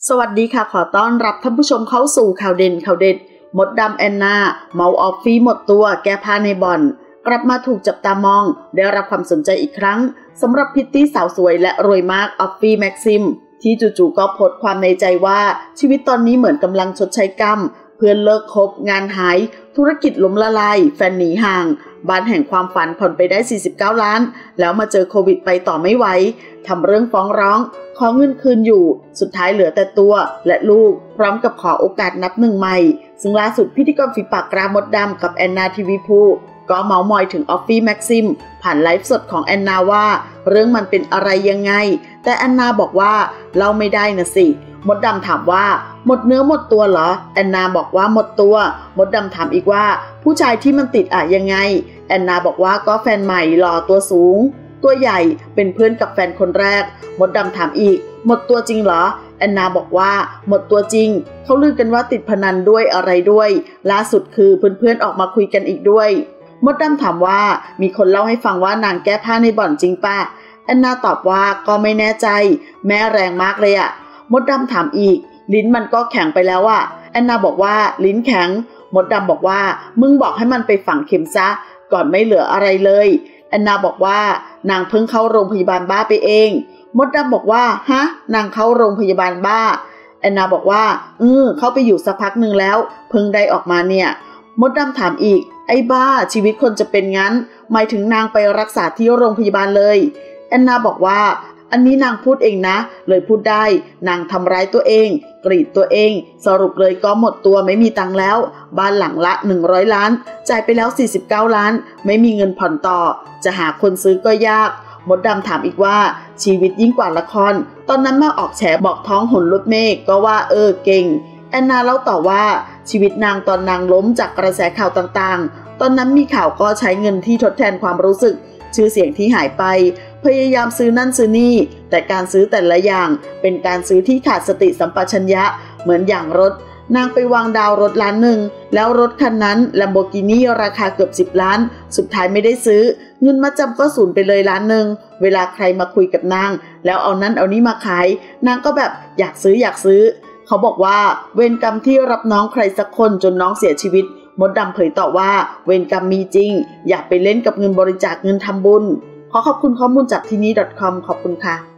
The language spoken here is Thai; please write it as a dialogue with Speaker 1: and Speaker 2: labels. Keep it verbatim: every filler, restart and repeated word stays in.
Speaker 1: สวัสดีค่ะขอต้อนรับท่านผู้ชมเข้าสู่ข่าวเด่นข่าวเด็ดมดดำแอนนาเมาออฟฟี่หมดตัวแก้ผ้าในบ่อนกลับมาถูกจับตามองได้รับความสนใจอีกครั้งสำหรับพิตตี้สาวสวยและรวยมากออฟฟี่แม็กซิมที่จู่ๆก็โพสต์ความในใจว่าชีวิตตอนนี้เหมือนกำลังชดใช้กรรมเพื่อนเลิกคบงานหายธุรกิจล้มละลายแฟนหนีห่างบ้านแห่งความฝันผ่อนไปได้สี่สิบเก้าล้านแล้วมาเจอโควิดไปต่อไม่ไหวทำเรื่องฟ้องร้องขอเงินคืนอยู่สุดท้ายเหลือแต่ตัวและลูกพร้อมกับขอโอกาสนับหนึ่งใหม่ซึ่งล่าสุดพิธีกรฝีปากกรามดดำกับแอนนาทีวีพูก็เมาส์มอยถึงออฟฟี่แม็กซิมผ่านไลฟ์สดของแอนนาว่าเรื่องมันเป็นอะไรยังไงแต่แอนนาบอกว่าเล่าไม่ได้นะสิมดดำถามว่าหมดเนื้อหมดตัวเหรอแอนนาบอกว่าหมดตัวมดดำถามอีกว่าผู้ชายที่มันติดอะยังไงแอนนาบอกว่าก็แฟนใหม่หล่อตัวสูงตัวใหญ่เป็นเพื่อนกับแฟนคนแรกมดดำถามอีกหมดตัวจริงเหรอแอนนาบอกว่าหมดตัวจริงเขาลือกันว่าติดพนันด้วยอะไรด้วยล่าสุดคือเพื่อนๆออกมาคุยกันอีกด้วยมดดำถามว่ามีคนเล่าให้ฟังว่านางแก้ผ้าในบ่อนจริงป่ะแอนนาตอบว่าก็ไม่แน่ใจแม่แรงมากเลยอะมดดำถามอีกลิ้นมันก็แข็งไปแล้วอะแอนนาบอกว่าลิ้นแข็งมดดำบอกว่ามึงบอกให้มันไปฝังเข็มซะก่อนไม่เหลืออะไรเลยแอนนาบอกว่านางเพิ่งเข้าโรงพยาบาลบ้าไปเองมดดำบอกว่าฮะนางเข้าโรงพยาบาลบ้าแอนนาบอกว่าเออเข้าไปอยู่สักพักหนึ่งแล้วเพิ่งได้ออกมาเนี่ยมดดำถามอีกไอ้บ้าชีวิตคนจะเป็นงั้นหมายถึงนางไปรักษาที่โรงพยาบาลเลยแอนนาบอกว่าอันนี้นางพูดเองนะเลยพูดได้นางทำร้ายตัวเองกรีดตัวเองสรุปเลยก็หมดตัวไม่มีตังค์แล้วบ้านหลังละหนึ่งร้อยล้านจ่ายไปแล้วสี่สิบเก้าล้านไม่มีเงินผ่อนต่อจะหาคนซื้อก็ยากมดดำถามอีกว่าชีวิตยิ่งกว่าละครตอนนั้นมาออกแฉบอกท้องหนรถเมฆก็ว่าเออเก่งแอนนาเล่าต่อว่าชีวิตนางตอนนางล้มจากกระแสข่าวต่างๆตอนนั้นมีข่าวก็ใช้เงินที่ทดแทนความรู้สึกชื่อเสียงที่หายไปพยายามซื้อนั่นซื้อนี่แต่การซื้อแต่ละอย่างเป็นการซื้อที่ขาดสติสัมปชัญญะเหมือนอย่างรถนางไปวางดาวรถล้านหนึ่งแล้วรถคันนั้น Lamborghini ราคาเกือบสิบล้านสุดท้ายไม่ได้ซื้อเงินมาจำก็สูญไปเลยล้านหนึ่งเวลาใครมาคุยกับนางแล้วเอานั้นเอานี้มาขายนางก็แบบอยากซื้ออยากซื้อเขาบอกว่าเวรกรรมที่รับน้องใครสักคนจนน้องเสียชีวิตมดดำเผยต่อว่าเวรกรรมมีจริงอย่าไปเล่นกับเงินบริจาคเงินทำบุญขอขอบคุณข้อมูลจากที่นี่ .com ขอบคุณค่ะ